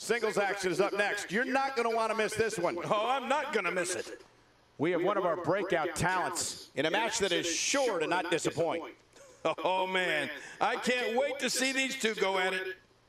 Singles action is up next. You're not going to want to miss this one. Oh, I'm not going to miss it. We have one of our breakout talents in a match that is sure to not disappoint. Oh, man. I can't wait to see these two go at it.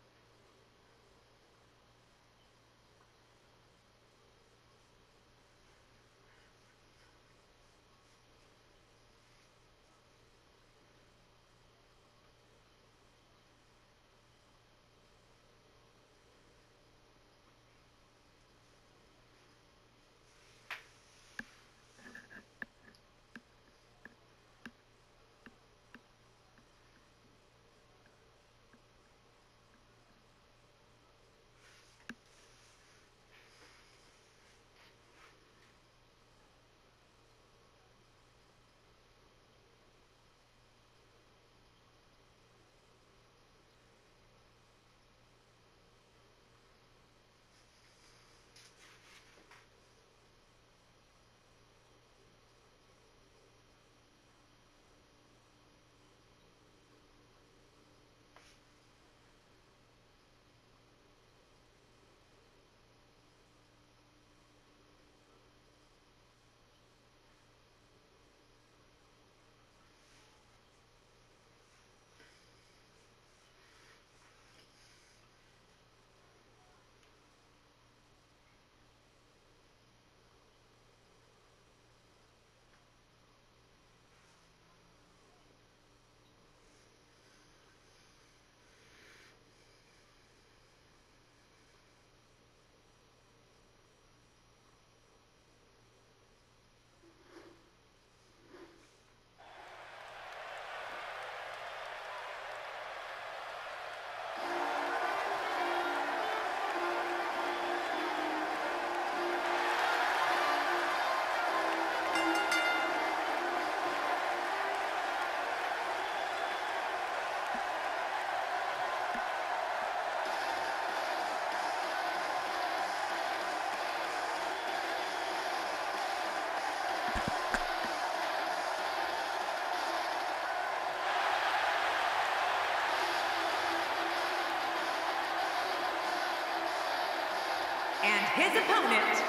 And his opponent,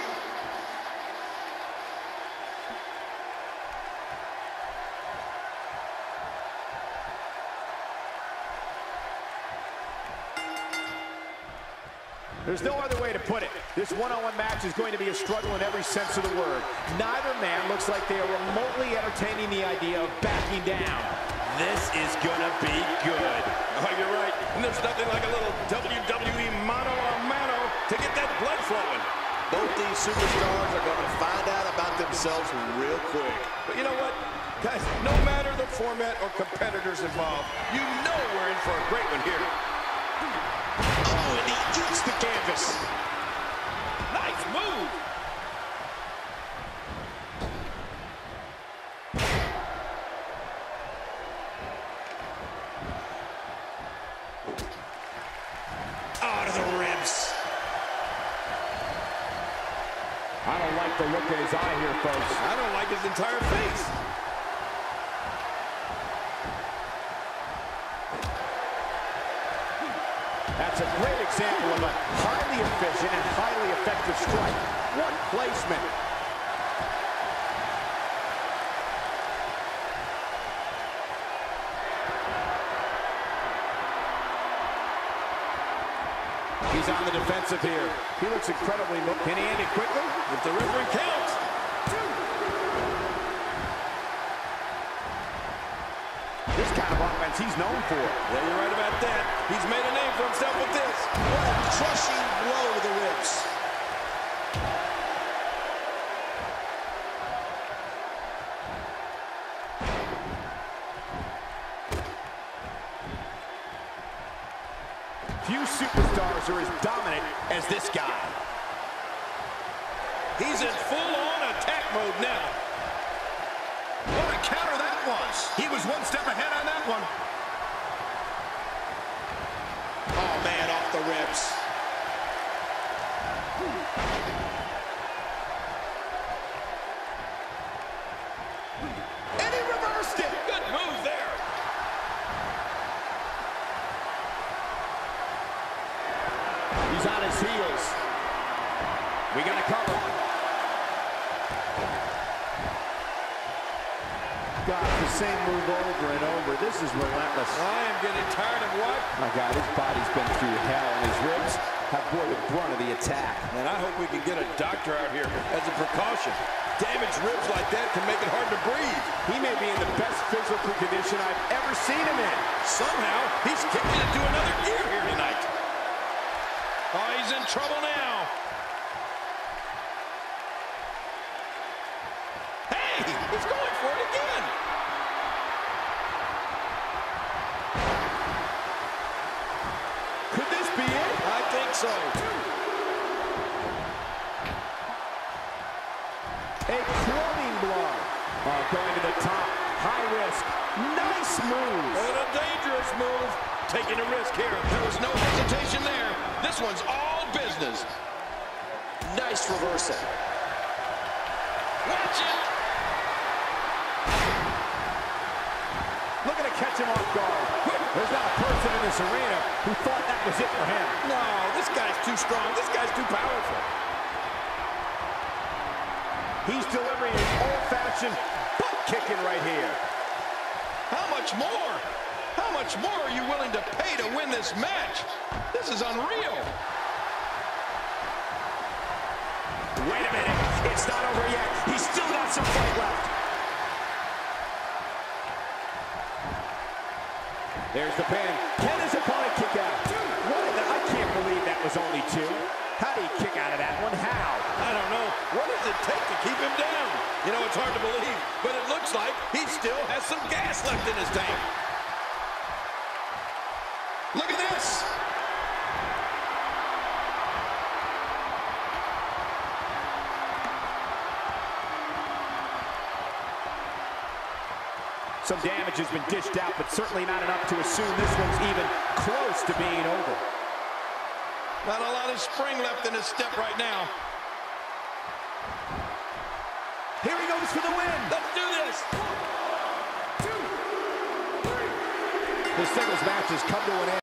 there's no other way to put it. This one-on-one match is going to be a struggle in every sense of the word. Neither man looks like they are remotely entertaining the idea of backing down. This is gonna be good. Oh, you're right. And there's nothing like a little WWE mano-a-mano to get that blood flowing. Both these superstars are going to find out about themselves real quick. But you know what? Guys, no matter the format or competitors involved, you know we're in for a great one here. Oh, and he eats the canvas. Nice move. Oh, to the ribs. I don't like the look in his eye here, folks. I don't like his entire face. That's a great example of a highly efficient and highly effective strike. What placement. He's on the defensive here. He looks incredibly low. Can he end it quickly? If the referee counts. This kind of offense he's known for. Yeah, you're right about that. He's made a name for himself with this. What a crushing blow to the ribs. Few superstars are as dominant as this guy. He's in full-on attack mode now. What a counter that was. He was one step ahead on that one. Oh, man, off the ribs. And he reversed it. Good move there. He's on his heels. We got to cover. God, the same move over and over. This is relentless. I am getting tired of what? My God, his body's been through hell, and his ribs have bore the brunt of the attack. And I hope we can get a doctor out here as a precaution. Damaged ribs like that can make it hard to breathe. He may be in the best physical condition I've ever seen him in. Somehow, he's kicking into another gear here tonight. Oh, he's in trouble now. Hey, he's going for it again. Could this be it? I think so. A clubbing blow. Oh, going to the top. High risk. Nice move. And a dangerous move. Taking a risk here. There was no hesitation there. This one's all business. Nice reversal. Watch it. Looking to catch him off guard. There's not a person in this arena who thought that was it for him. No, this guy's too strong. This guy's too powerful. He's delivering his old-fashioned butt kicking right here. How much more? How much more are you willing to pay to win this match? This is unreal. Wait a minute. It's not over yet. He's still got some fight left. There's the pin. Can his opponent kick out? I can't believe that was only two. How do you kick out of that one? How? I don't know. What does it take to keep him down? You know, it's hard to believe, but it looks like he still has some gas left in his tank. Look at this. Some damage has been dished out, but certainly not enough to assume this one's even close to being over. Not a lot of spring left in his step right now. Here he goes for the win. Let's do this. 1, 2, 3. The singles match has come to an end.